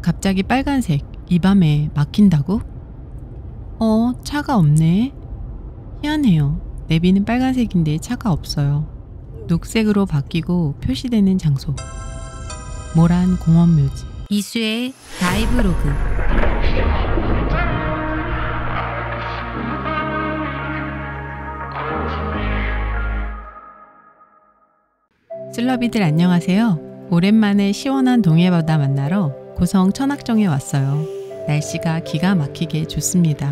갑자기 빨간색. 이 밤에 막힌다고? 차가 없네. 희한해요. 내비는 빨간색인데 차가 없어요. 녹색으로 바뀌고 표시되는 장소. 모란 공원 묘지. 이수의 다이브로그. 슬러비들 안녕하세요. 오랜만에 시원한 동해바다 만나러 고성 천악정에 왔어요. 날씨가 기가 막히게 좋습니다.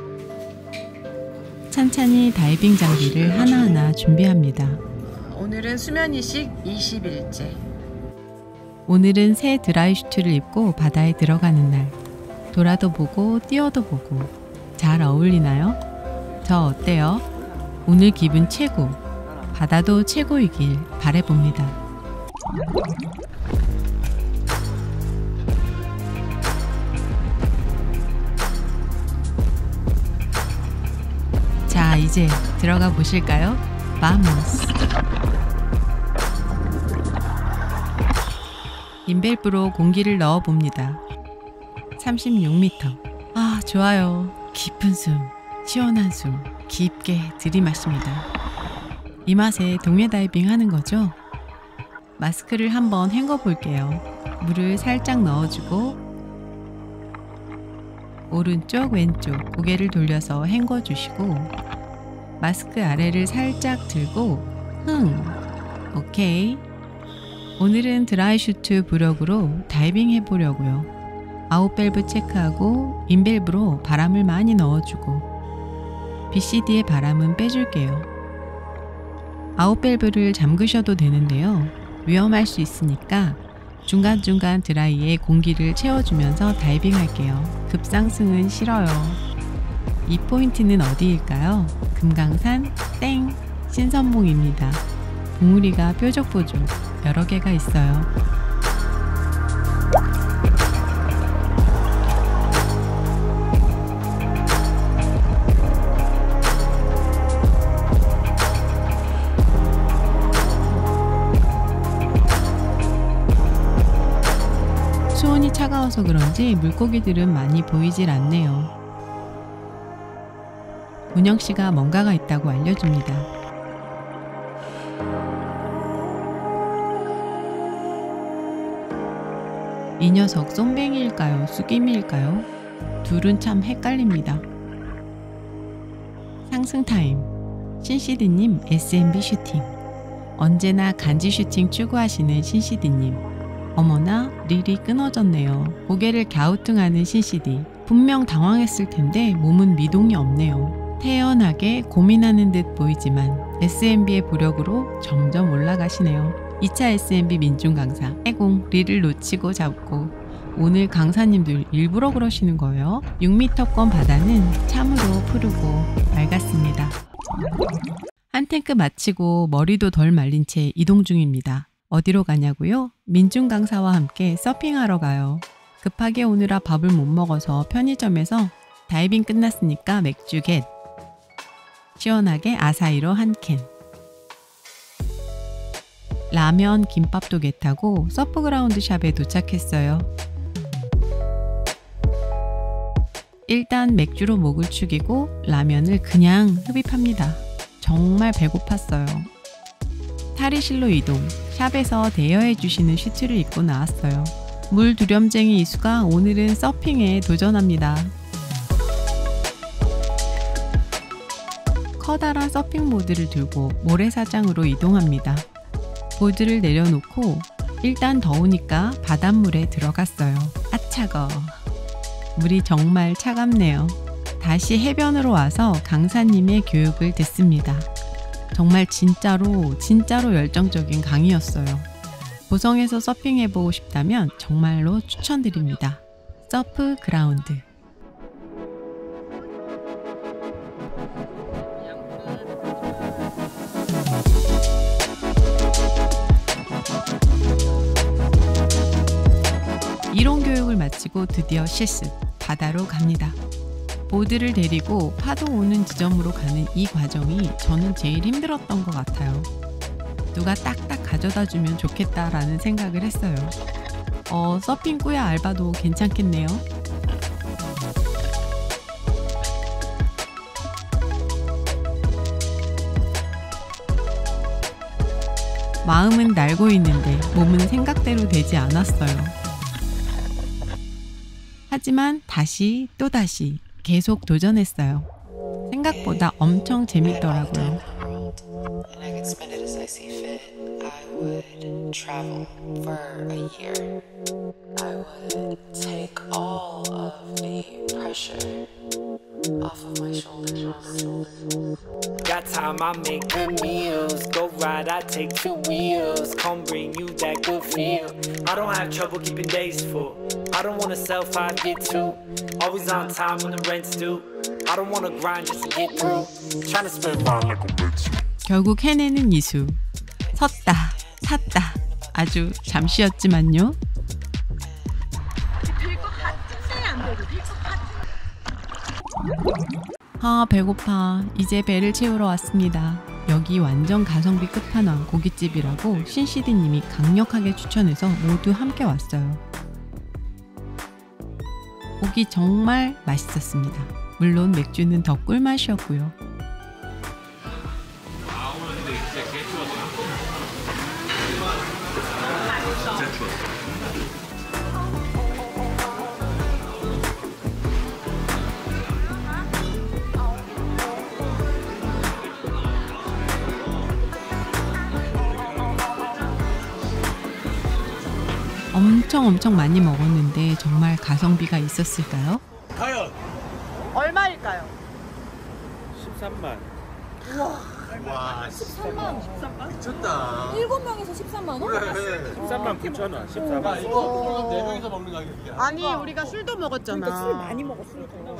찬찬히 다이빙 장비를 하나하나 준비합니다. 오늘은 수면이식 20일째. 오늘은 새 드라이 슈트를 입고 바다에 들어가는 날. 돌아도 보고 뛰어도 보고. 잘 어울리나요? 저 어때요? 오늘 기분 최고. 바다도 최고이길 바라봅니다. 자, 이제 들어가 보실까요? 바모스. 인벨브로 공기를 넣어 봅니다. 36m. 아, 좋아요. 깊은 숨, 시원한 숨, 깊게 들이마십니다. 이 맛에 동해 다이빙 하는 거죠? 마스크를 한번 헹궈 볼게요. 물을 살짝 넣어주고 오른쪽 왼쪽 고개를 돌려서 헹궈 주시고 마스크 아래를 살짝 들고 오케이. 오늘은 드라이 슈트 부력으로 다이빙 해보려고요. 아웃밸브 체크하고 인밸브로 바람을 많이 넣어주고 BCD의 바람은 빼줄게요. 아웃밸브를 잠그셔도 되는데요. 위험할 수 있으니까 중간중간 드라이에 공기를 채워주면서 다이빙 할게요. 급상승은 싫어요. 이 포인트는 어디일까요? 금강산 땡! 신선봉입니다. 봉우리가 뾰족뾰족 여러 개가 있어요. 수온이 차가워서 그런지 물고기들은 많이 보이질 않네요. 문영씨가 뭔가가 있다고 알려줍니다. 이 녀석 쏨뱅이일까요? 쑥이미일까요? 둘은 참 헷갈립니다. 상승 타임. 신CD님 SMB 슈팅. 언제나 간지 슈팅 추구하시는 신CD님. 어머나, 릴이 끊어졌네요. 고개를 갸우뚱하는 신CD. 분명 당황했을 텐데 몸은 미동이 없네요. 태연하게 고민하는 듯 보이지만 SMB의 부력으로 점점 올라가시네요. 2차 SMB 민중 강사. 애공, 릴을 놓치고 잡고. 오늘 강사님들 일부러 그러시는 거예요? 6m권 바다는 참으로 푸르고 맑았습니다. 한 탱크 마치고 머리도 덜 말린 채 이동 중입니다. 어디로 가냐고요? 민중 강사와 함께 서핑하러 가요. 급하게 오느라 밥을 못 먹어서 편의점에서 다이빙 끝났으니까 맥주 겟. 시원하게 아사히로 한 캔. 라면, 김밥도 겟하고 서프그라운드 샵에 도착했어요. 일단 맥주로 목을 축이고 라면을 그냥 흡입합니다. 정말 배고팠어요. 탈의실로 이동. 샵에서 대여해 주시는 슈트를 입고 나왔어요. 물 두렴쟁이 이수가 오늘은 서핑에 도전합니다. 커다란 서핑보드를 들고 모래사장으로 이동합니다. 보드를 내려놓고 일단 더우니까 바닷물에 들어갔어요. 아 차거. 물이 정말 차갑네요. 다시 해변으로 와서 강사님의 교육을 듣습니다. 정말 진짜로 열정적인 강의였어요. 고성에서 서핑해보고 싶다면 정말로 추천드립니다. 서프 그라운드. 이론 교육을 마치고 드디어 실습, 바다로 갑니다. 보드를 데리고 파도 오는 지점으로 가는 이 과정이 저는 제일 힘들었던 것 같아요. 누가 딱딱 가져다 주면 좋겠다라는 생각을 했어요. 서핑 꾸야 알바도 괜찮겠네요. 마음은 날고 있는데 몸은 생각대로 되지 않았어요. 하지만 다시 또다시 계속 도전했어요. 생각보다 엄청 재밌더라고요. Off of my shoulders. Got time, I make good meals. Go ride, I take 2 wheels. Come bring you that good feel. I don't have trouble keeping days full. I don't wanna sell 5, get 2. Always on time when the rent's due. I don't wanna grind just to get through. Tryna spend mine like a bitch. 결국 해내는 이수. 섰다, 탔다. 아주 잠시였지만요. 아, 배고파. 이제 배를 채우러 왔습니다. 여기 완전 가성비 끝판왕 고깃집이라고 신CD님이 강력하게 추천해서 모두 함께 왔어요. 고기 정말 맛있었습니다. 물론 맥주는 더 꿀맛이었고요. 엄청 많이 먹었는데 정말 가성비가 있었을까요? 과연 얼마일까요? 13만. 와, 13만. 13만? 미쳤다. 7명에서 13만 원? 그래. 13만 9천 원. 14만. 이거 4명이서 먹는 가격이야. 아니, 우리가 술도 먹었잖아. 그러니까 술 많이 먹었어.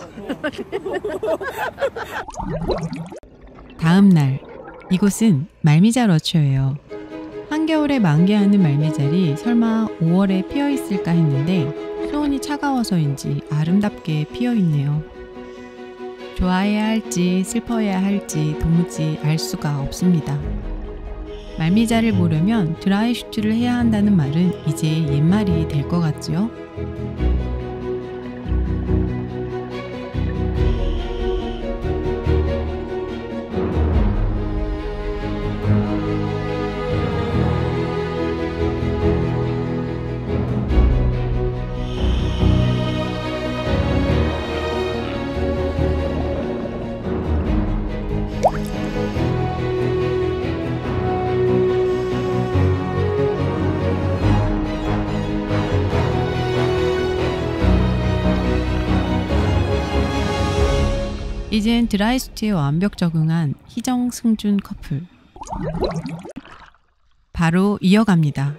다음 날 이곳은 말미잘 러초예요. 한겨울에 만개하는 말미잘이 설마 5월에 피어있을까 했는데 수온이 차가워서인지 아름답게 피어있네요. 좋아해야 할지 슬퍼해야 할지 도무지 알 수가 없습니다. 말미잘을 보려면 드라이 슈트를 해야 한다는 말은 이제 옛말이 될 것 같지요? 이젠 드라이수트에 완벽 적응한 희정, 승준 커플. 바로 이어갑니다.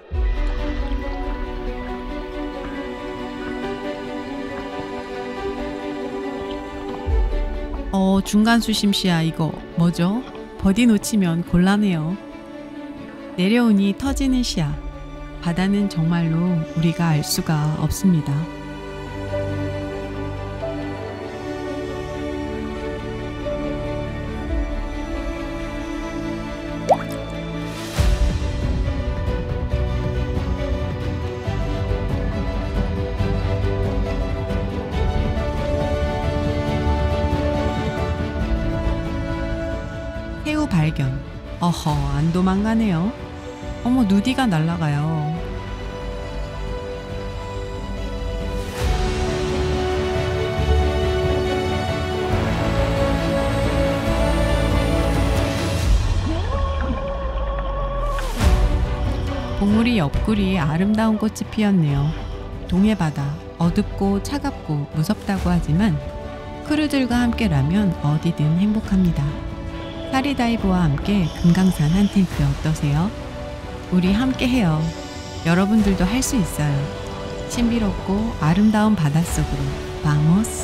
중간 수심시야 이거 뭐죠? 버디 놓치면 곤란해요. 내려오니 터지는 시야. 바다는 정말로 우리가 알 수가 없습니다. 새우 발견. 어허, 안 도망가네요. 어머, 누디가 날아가요. 봉우리 옆구리에 아름다운 꽃이 피었네요. 동해바다, 어둡고 차갑고 무섭다고 하지만 크루들과 함께라면 어디든 행복합니다. 사리다이브와 함께 금강산 한 텐트 어떠세요? 우리 함께 해요. 여러분들도 할 수 있어요. 신비롭고 아름다운 바닷속으로 바모스.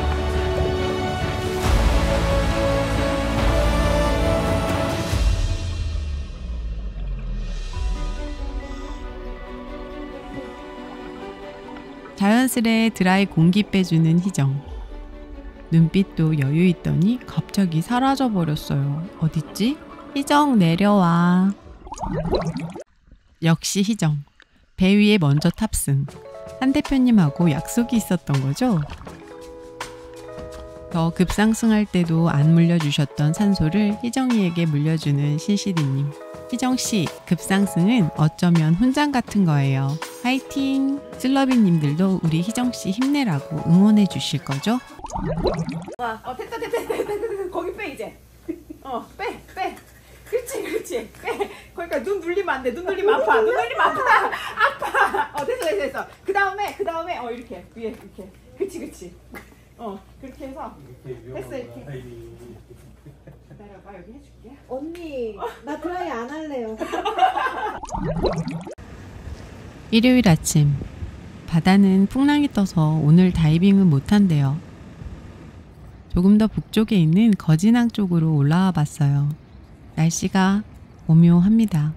자연스레 드라이 공기 빼주는 희정. 눈빛도 여유 있더니 갑자기 사라져 버렸어요. 어딨지? 희정 내려와. 역시 희정. 배 위에 먼저 탑승. 한 대표님하고 약속이 있었던 거죠? 더 급상승할 때도 안 물려주셨던 산소를 희정이에게 물려주는 신CD님. 희정씨, 급상승은 어쩌면 훈장 같은 거예요. 화이팅! 슬러비님들도 우리 희정씨 힘내라고 응원해 주실 거죠? 됐다. 거기 빼 이제. 빼. 그렇지. 빼. 그러니까 눈 눌리면 안 돼. 눈 눌리면 아파. 아파. 됐어. 그 다음에 이렇게 위에 이렇게. 그렇지. 그렇게 해서 됐어 이렇게. 기다려봐, 여기 해줄게. 언니, 나 드라이 안 할래요. 일요일 아침. 바다는 풍랑이 떠서 오늘 다이빙은 못한대요. 조금 더 북쪽에 있는 거진항 쪽으로 올라와 봤어요. 날씨가 오묘합니다.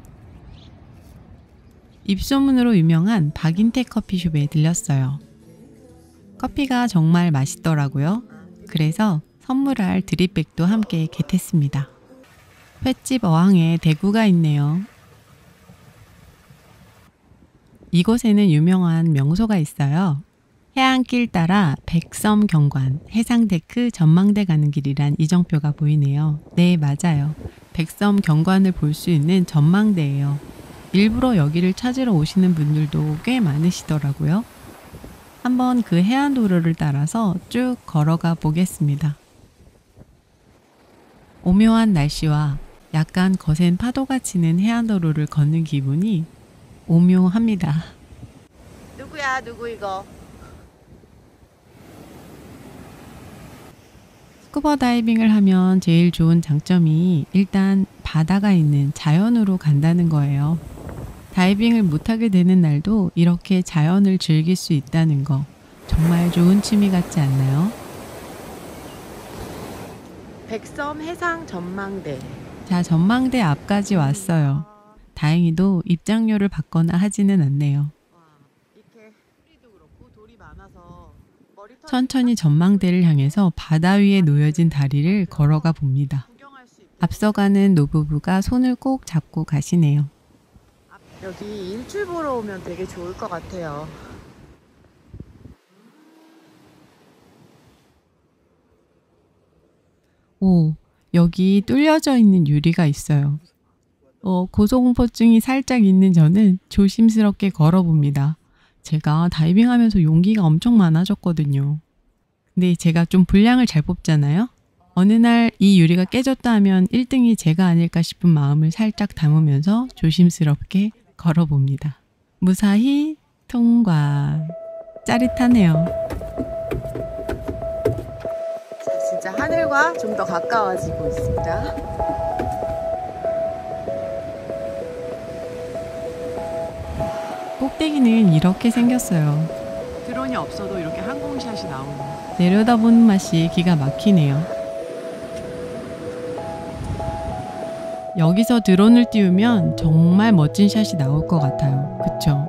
입소문으로 유명한 박인택 커피숍에 들렸어요. 커피가 정말 맛있더라고요. 그래서 선물할 드립백도 함께 겟했습니다. 횟집 어항에 대구가 있네요. 이곳에는 유명한 명소가 있어요. 해안길 따라 백섬 경관, 해상데크 전망대 가는 길이란 이정표가 보이네요. 네, 맞아요. 백섬 경관을 볼 수 있는 전망대예요. 일부러 여기를 찾으러 오시는 분들도 꽤 많으시더라고요. 한번 그 해안도로를 따라서 쭉 걸어가 보겠습니다. 오묘한 날씨와 약간 거센 파도가 치는 해안도로를 걷는 기분이 오묘합니다. 누구야, 누구 이거? 스쿠버 다이빙을 하면 제일 좋은 장점이 일단 바다가 있는 자연으로 간다는 거예요. 다이빙을 못하게 되는 날도 이렇게 자연을 즐길 수 있다는 거 정말 좋은 취미 같지 않나요? 백섬 해상 전망대. 자, 전망대 앞까지 왔어요. 다행히도 입장료를 받거나 하지는 않네요. 이렇게 뿌리도 그렇고 돌이 많아서 머리 천천히 전망대를 향해서 바다 위에 놓여진 다리를 걸어가 봅니다. 구경할 수 있게. 앞서가는 노부부가 손을 꼭 잡고 가시네요. 여기 일출 보러 오면 되게 좋을 것 같아요. 오, 여기 뚫려져 있는 유리가 있어요. 고소공포증이 살짝 있는 저는 조심스럽게 걸어봅니다. 제가 다이빙하면서 용기가 엄청 많아졌거든요. 근데 제가 좀 분량을 잘 뽑잖아요. 어느 날 이 유리가 깨졌다 하면 1등이 제가 아닐까 싶은 마음을 살짝 담으면서 조심스럽게 걸어봅니다. 무사히 통과. 짜릿하네요. 진짜 하늘과 좀 더 가까워지고 있습니다. 꼭대기는 이렇게 생겼어요. 드론이 없어도 이렇게 항공샷이 나오네. 내려다보는 맛이 기가 막히네요. 여기서 드론을 띄우면 정말 멋진 샷이 나올 것 같아요. 그쵸?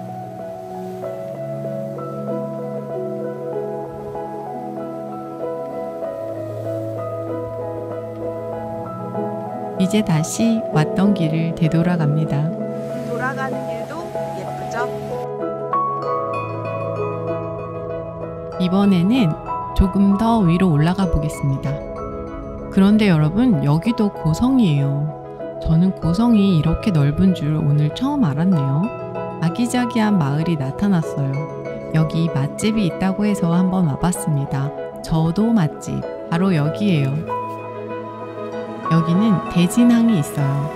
이제 다시 왔던 길을 되돌아갑니다. 돌아가는 길도 예쁘죠? 이번에는 조금 더 위로 올라가 보겠습니다. 그런데 여러분, 여기도 고성이에요. 저는 고성이 이렇게 넓은 줄 오늘 처음 알았네요. 아기자기한 마을이 나타났어요. 여기 맛집이 있다고 해서 한번 와봤습니다. 저도 맛집, 바로 여기예요. 여기는 대진항이 있어요.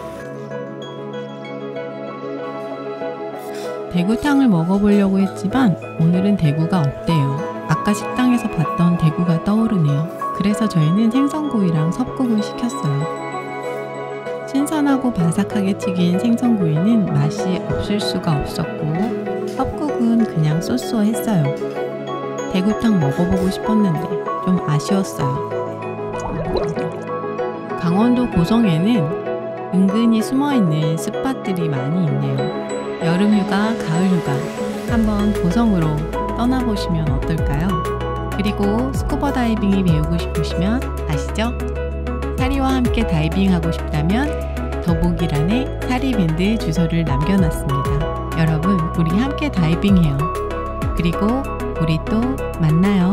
대구탕을 먹어보려고 했지만 오늘은 대구가 없대요. 아까 식당에서 봤던 대구가 떠오르네요. 그래서 저희는 생선구이랑 섭국을 시켰어요. 신선하고 바삭하게 튀긴 생선구이는 맛이 없을 수가 없었고 섭국은 그냥 쏘쏘했어요. 대구탕 먹어보고 싶었는데 좀 아쉬웠어요. 강원도 고성에는 은근히 숨어있는 스팟들이 많이 있네요. 여름휴가, 가을휴가 한번 고성으로 떠나보시면 어떨까요? 그리고 스쿠버 다이빙이 배우고 싶으시면 아시죠? 사리와 함께 다이빙하고 싶다면 더보기란에 사리밴드 주소를 남겨놨습니다. 여러분, 우리 함께 다이빙해요. 그리고 우리 또 만나요.